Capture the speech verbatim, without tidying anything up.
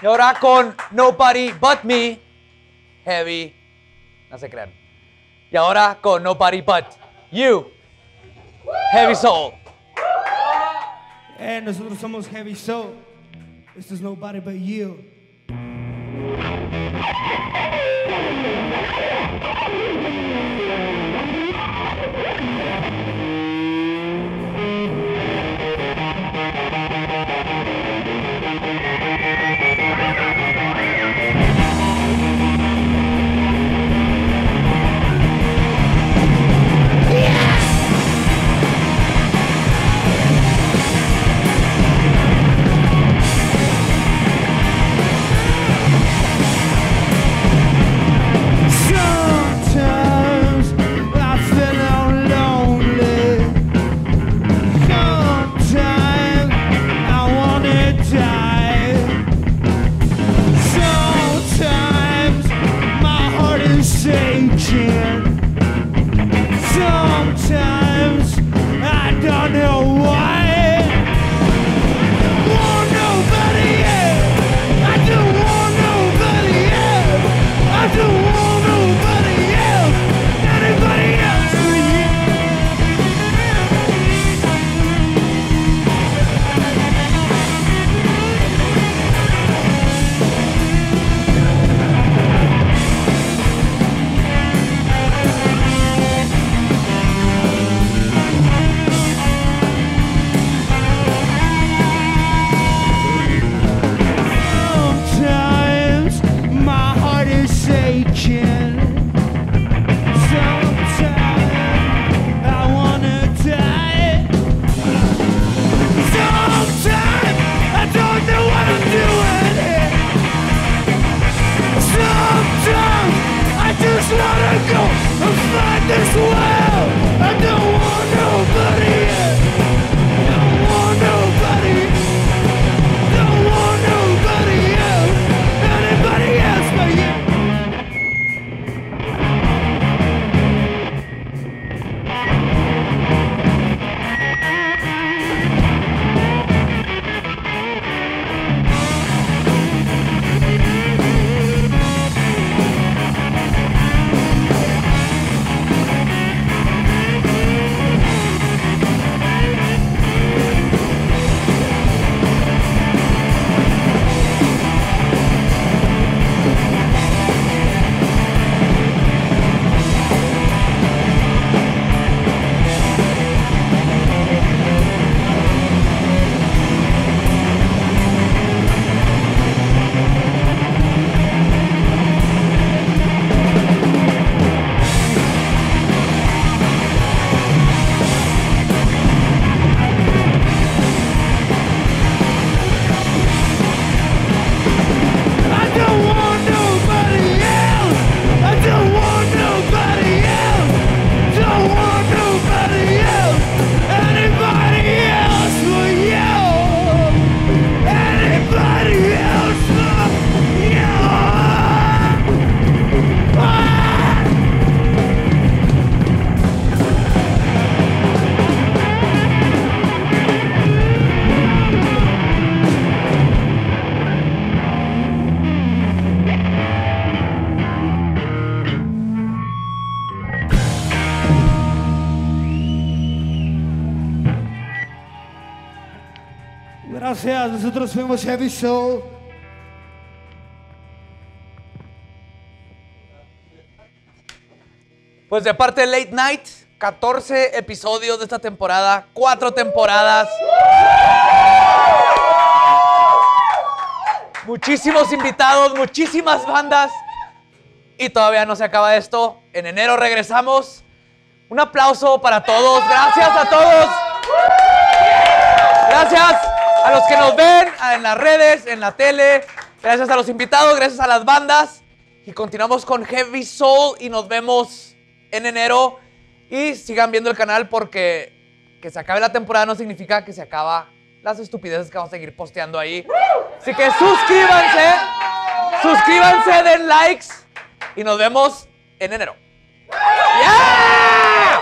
ahora con Nobody But Me, Heavy. No se crean. Y ahora con Nobody But You, Heavy Soul. Eh, nosotros somos Heavy Soul. Esto es Nobody But You. Gracias, nosotros fuimos Heavy Soul. Pues de parte de Late Night, catorce episodios de esta temporada, cuatro temporadas. Muchísimos invitados, muchísimas bandas. Y todavía no se acaba esto. En enero regresamos. Un aplauso para todos. Gracias a todos. Gracias a los que nos ven en las redes, en la tele. Gracias a los invitados, gracias a las bandas. Y continuamos con Heavy Soul y nos vemos en enero. Y sigan viendo el canal porque que se acabe la temporada no significa que se acaba las estupideces que vamos a seguir posteando ahí. Así que suscríbanse, suscríbanse, den likes y nos vemos en enero. ¡Yeah!